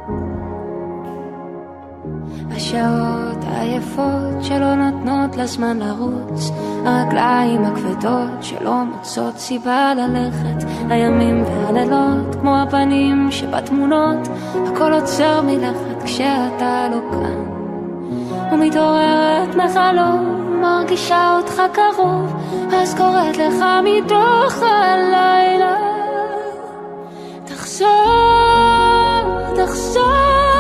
השעות היפות שלא נותנות לזמן לרוץ, הרגליים הכבדות שלא מוצאות סיבה ללכת, הימים והלילות כמו הפנים שבתמונות, הכל עוצר מלכת כשאתה לא כאן, ומתעוררת מחלום, מרגישה אותך קרוב, אז קוראת לך מתוך הלילה, תחזור, תחזור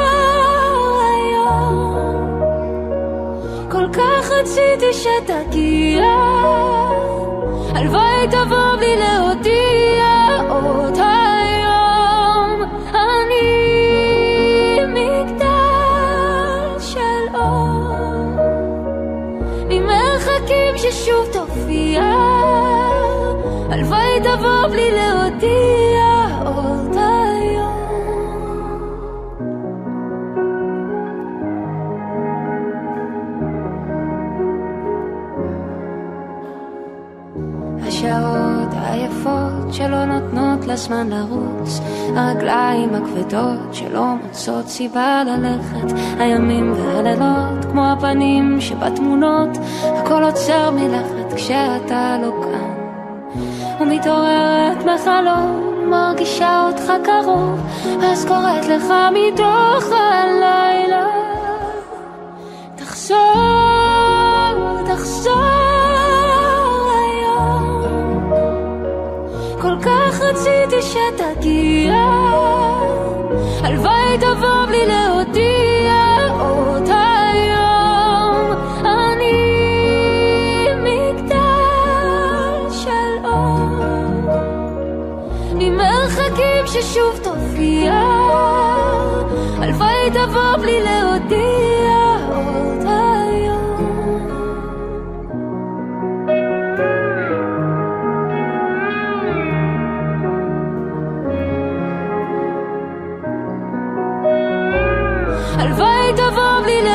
היום, כל כך רציתי שתגיע, הלוואי תבוא בלי להודיע עוד היום, אני מגדל של אור, ממרחקים ששוב תופיע, הלוואי תבוא בלי להודיע עוד היום. השעות היפות שלא נותנות לזמן לרוץ, הרגליים הכבדות שלא מוצאות סיבה ללכת, הימים והלילות כמו הפנים שבתמונות, הכל עוצר מלכת כשאתה לא כאן, ומתעוררת מחלום, מרגישה אותך קרוב, אז קוראת לך מתוך הלילה, תחזור, תחזור היום, כל כך רציתי שתגיע, הלוואי תבוא בלי להודיע עוד היום, אני מגדל של אור, ממרחקים ששוב תופיע, הלוואי תבוא בלי להודיע עוד היום. הלוואי תבוא בלי להודיע